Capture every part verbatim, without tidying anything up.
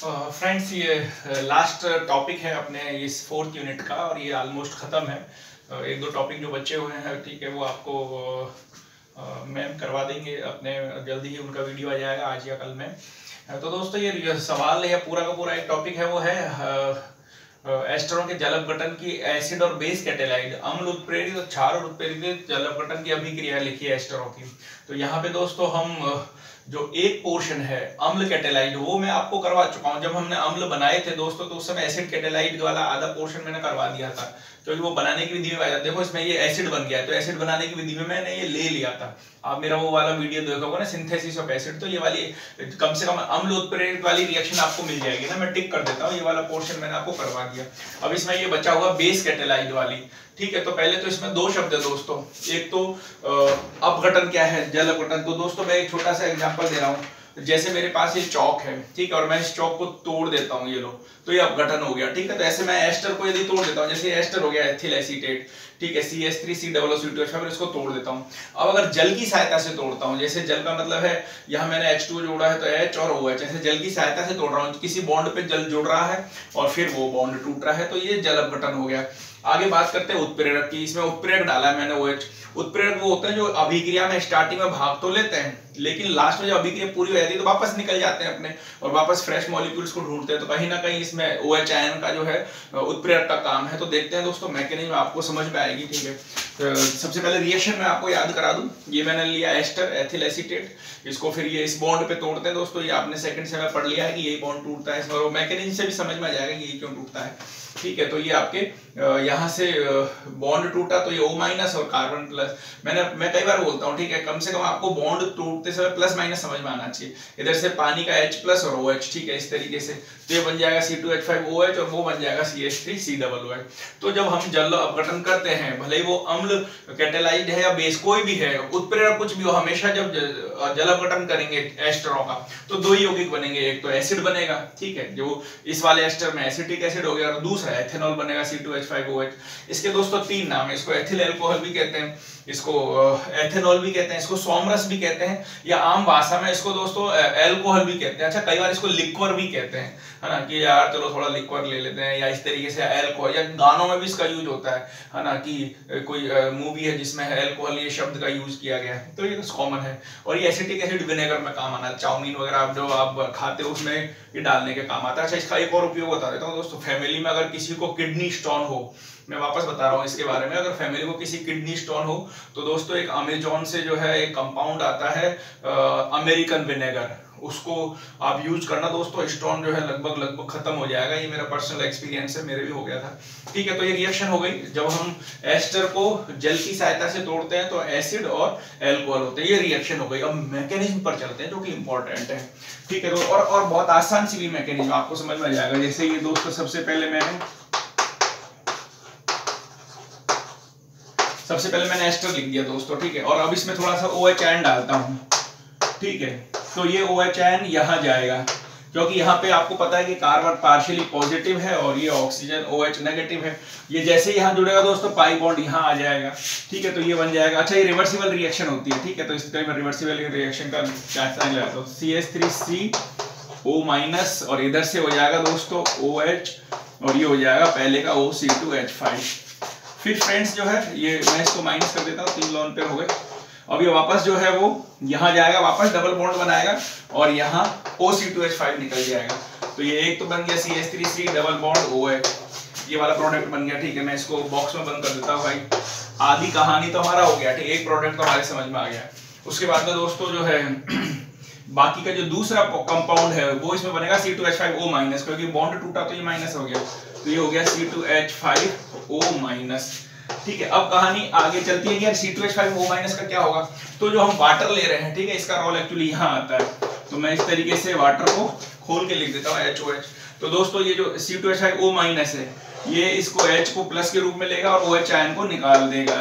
Friends ये last topic है अपने इस फोर्थ यूनिट का और ये ऑलमोस्ट ख़त्म है। uh, एक दो टॉपिक जो बचे हुए हैं ठीक है वो आपको मैम uh, करवा देंगे अपने, जल्दी ही उनका वीडियो आ जाएगा आज या कल में। uh, तो दोस्तों ये सवाल है पूरा का पूरा एक टॉपिक है वो है एस्टरों के जल अपघटन की एसिड और बेस कैटेलाइड अम्ल उत्प्रेरित और क्षार और उत्प्रेरित जल अपघटन की अभिक्रिया लिखी है एस्टरों की। तो यहाँ पे दोस्तों हम जो एक पोर्शन है अम्ल कैटेलाइड वो मैं आपको करवा चुका हूँ। जब हमने अम्ल बनाए थे दोस्तों तो उस समय एसिड कैटेलाइड वाला आधा पोर्शन मैंने करवा दिया था, क्योंकि वो बनाने की विधि में आया। देखो इसमें ये एसिड बन गया है तो एसिड बनाने की विधि में मैंने ये ले लिया था। आप मेरा वो वाला वीडियो देखोगे ना सिंथेसिस ऑफ एसिड, तो ये वाली कम से कम अम्ल उत्प्रेरित वाली रिएक्शन आपको मिल जाएगी ना। मैं टिक कर देता हूँ, ये वाला पोर्शन मैंने आपको करवा दिया। अब इसमें ये बचा हुआ बेस कैटेलाइड वाली, ठीक है। तो पहले तो इसमें दो शब्द है दोस्तों, एक तो अपघटन क्या है, जल अपघटन। तो दोस्तों मैं एक छोटा सा एग्जांपल दे रहा हूँ। जैसे मेरे पास ये चौक है, ठीक है, और मैं इस चौक को तोड़ देता हूँ, ये लो, तो ये अपघटन हो गया, ठीक है। तो ऐसे मैं एस्टर को यदि तोड़ देता हूँ, जैसे एस्टर हो गया एथिल एसीटेट, ठीक है, C H three C double O C two H five, इसको तोड़ देता हूँ। अब अगर जल की सहायता से तोड़ता हूँ, जैसे जल का मतलब है यहाँ मैंने एच टू जोड़ा है तो H और OH, ऐसे जल की सहायता से तोड़ रहा हूँ, किसी बॉन्ड पे जल जुड़ रहा है और फिर वो बॉन्ड टूट रहा है, तो ये जल अपघटन हो गया। आगे बात करते हैं उत्प्रेरक की। इसमें उत्प्रेरक डाला है मैंने OH। उत्प्रेरक वो होते हैं जो अभिक्रिया में स्टार्टिंग में भाग तो लेते हैं लेकिन लास्ट में जब अभिक्रिया पूरी हो जाती है तो वापस निकल जाते हैं अपने और वापस फ्रेश मॉलिक्यूल्स को ढूंढते हैं। तो कहीं ना कहीं इसमें OH आयन का जो है उत्प्रेरक का काम है। तो देखते हैं दोस्तों मैकेनिज्म आपको समझ में आएगी, ठीक है। तो सबसे पहले रिएक्शन में आपको याद करा दूं, ये मैंने लिया एस्टर एथिल एसीटेट, इसको फिर ये इस बॉन्ड पे तोड़ते हैं दोस्तों। ये आपने सेकंड से में पढ़ लिया है कि यही बॉन्ड टूटता है, इसमें मैकेनिज्म से भी समझ में आ जाएगा कि ये क्यों टूटता है, ठीक है। तो ये आपके यहाँ से बॉन्ड टूटा तो ये O माइनस और कार्बन प्लस। मैंने मैं कई बार बोलता हूँ, ठीक है, कम से कम आपको बॉन्ड टूटते समय प्लस माइनस समझ में आना चाहिए। इधर से पानी का H प्लस और OH, ठीक है, इस तरीके से। तो ये बन जाएगा C two H five O H और वो बन जाएगा C H three C double O H. तो जब हम जल अपघटन करते हैं, भले ही वो अम्ल कैटेलाइड है या बेस कोई भी है, उत्प्रेरक कुछ भी हो, हमेशा जब जल अपघटन करेंगे एस्टरों का तो दो यौगिक बनेंगे। एक तो एसिड बनेगा, ठीक है, जो इस वाले एस्टर में एसिटिक एसिड हो गया, और दूसरा एथेनॉल बनेगा C two H five O H. इसके दोस्तों तीन नाम है, इसको एथिल अल्कोहल भी कहते हैं, इसको एथेनॉल भी कहते हैं, इसको सोमरस भी कहते हैं, या आम भाषा में इसको दोस्तों अल्कोहल भी कहते हैं। अच्छा, कई बार इसको लिक्वर भी कहते हैं, है ना, कि यार चलो थोड़ा लिक्वर ले लेते हैं, या इस तरीके से अल्कोहल, या गानों में भी इसका यूज होता है, है ना, कि कोई मूवी है जिसमें अल्कोहल ये शब्द का यूज किया गया है, तो ये कॉमन है। और ये एसिटिक एसिड विनेगर में काम आना, चाउमीन वगैरह आप जो आप खाते हो उसमें ये डालने के काम आता है। अच्छा, इसका एक और उपयोग बता देता हूँ दोस्तों। फैमिली में अगर किसी को किडनी स्टोन हो, मैं वापस बता रहा हूँ इसके बारे में, अगर फैमिली को किसी किडनी स्टोन हो तो दोस्तों एक अमेजोन से जो है एक कंपाउंड आता है अमेरिकन विनेगर, उसको आप यूज करना दोस्तों, स्टोन जो है लगभग लगभग खत्म हो जाएगा। ये मेरा पर्सनल एक्सपीरियंस है, मेरे भी हो गया था, ठीक है। तो ये रिएक्शन हो गई। जब हम एस्टर को जल की सहायता से तोड़ते हैं तो एसिड और एल्कोहल होते हैं, ये रिएक्शन हो गई। अब मैकेनिज्म पर चलते हैं जो कि इंपॉर्टेंट है, ठीक है। तो और और बहुत आसान सी भी मैकेनिज्म आपको समझ में आ जाएगा। जैसे ये दोस्तों सबसे पहले मैंने सबसे पहले मैंने एस्टर लिख दिया दोस्तों, ठीक है, और अब इसमें थोड़ा सा OH आयन डालता हूं, ठीक है। तो ये OH आयन यहां जाएगा, क्योंकि यहाँ पे आपको पता है कि कार्बन पार्शियली पॉजिटिव है और ये ऑक्सीजन OH नेगेटिव है। ये जैसे ही यहाँ जुड़ेगा दोस्तों पाई बॉन्ड यहाँ आ जाएगा, ठीक है, तो ये बन जाएगा। अच्छा, ये रिवर्सिबल रिएक्शन होती है, ठीक है, तो इस तरह में रिवर्सिबल रिएक्शन का क्या साइन लगाता हूं, C H three C O minus, और इधर से हो जाएगा दोस्तों OH, और ये हो जाएगा पहले का O C two H five. फिर फ्रेंड्स जो है ये मैं इसको माइनस कर देता हूँ, तीन लोन पे हो गए। अब ये वापस जो है वो यहाँ जाएगा, वापस डबल बॉन्ड बनाएगा और यहाँ O C two H five निकल जाएगा। तो ये एक तो बन गया C H three C double bond OH, ये वाला प्रोडक्ट बन गया, ठीक है। मैं इसको बॉक्स में बंद कर देता हूँ भाई। आधी कहानी तो हमारा हो गया, ठीक, एक प्रोडक्ट तो हमारे समझ में आ गया। उसके बाद में दोस्तों जो है बाकी का जो दूसरा कंपाउंड है वो इसमें बनेगा C two H five O minus, क्योंकि बॉन्ड टूटा तो ये माइनस हो गया, तो ये हो गया C two H five O minus, ठीक है। अब कहानी आगे चलती है कि यार C two H five O minus का क्या होगा। तो जो हम वाटर ले रहे हैं, ठीक है, इसका रोल एक्चुअली यहाँ आता है। तो मैं इस तरीके से वाटर को खोल के लिख देता हूँ एच ओ एच। तो दोस्तों ये जो C two H five O minus है ये इसको H को प्लस के रूप में लेगा और OH आयन को निकाल देगा,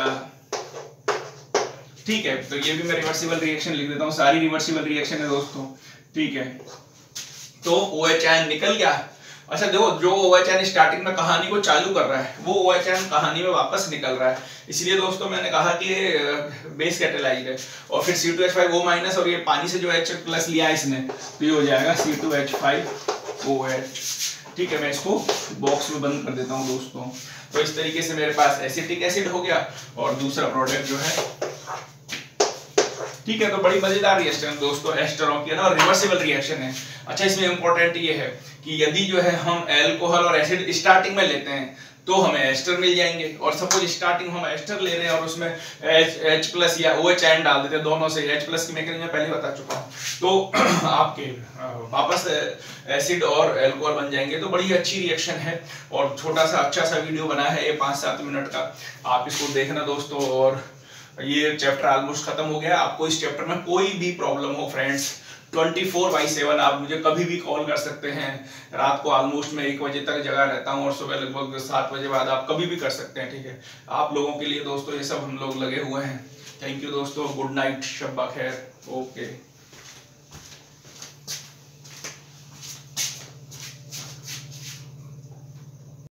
ठीक है। तो ये भी मैं रिवर्सिबल रिएक्शन लिख देता हूँ, सारी रिवर्सिबल रिएक्शन है दोस्तों, ठीक है। तो OH आयन निकल गया। अच्छा देखो, जो OH आयन स्टार्टिंग में कहानी को चालू कर रहा है वो OH आयन कहानी में वापस निकल रहा है। इसलिए दोस्तों मैंने कहा कि बेस कैटेलाइड है। और फिर C two H five O minus और ये पानी से जो H प्लस लिया है इसने, तो ये हो जाएगा C two H five O H. ठीक है, मैं इसको बॉक्स में बंद कर देता हूँ दोस्तों। तो इस तरीके से मेरे पास एसिटिक एसिड हो गया और दूसरा प्रोडक्ट जो है, ठीक है। तो बड़ी मजेदार रिएक्शन है दोस्तों एस्टरों की, है ना, और रिवर्सिबल रिएक्शन है। अच्छा, इसमें इंपॉर्टेंट ये है कि यदि जो है हम एल्कोहल और एसिड स्टार्टिंग में लेते हैं तो हमें एस्टर मिल जाएंगे, और सपोज स्टार्टिंग हम एस्टर ले रहे हैं और उसमें H H प्लस या OH आयन डाल देते हैं, दोनों से H प्लस की मैकेनिज्म पहले बता चुका हूँ, तो आपके वापस एसिड और एल्कोहल बन जाएंगे। तो बड़ी अच्छी रिएक्शन है और छोटा सा अच्छा सा वीडियो बना है ये पाँच सात मिनट का, आप इसको देखना दोस्तों। और ये चैप्टर ऑलमोस्ट खत्म हो गया। आपको इस चैप्टर में कोई भी प्रॉब्लम हो friends, twenty four by seven आप मुझे कभी भी कॉल कर सकते हैं। रात को ऑलमोस्ट मैं एक बजे तक जगा रहता हूँ और सुबह लगभग सात बजे बाद आप कभी भी कर सकते हैं। ठीक है, आप लोगों के लिए दोस्तों ये सब हम लोग लगे हुए हैं। थैंक यू दोस्तों, गुड नाइट, शब्बा खैर, ओके।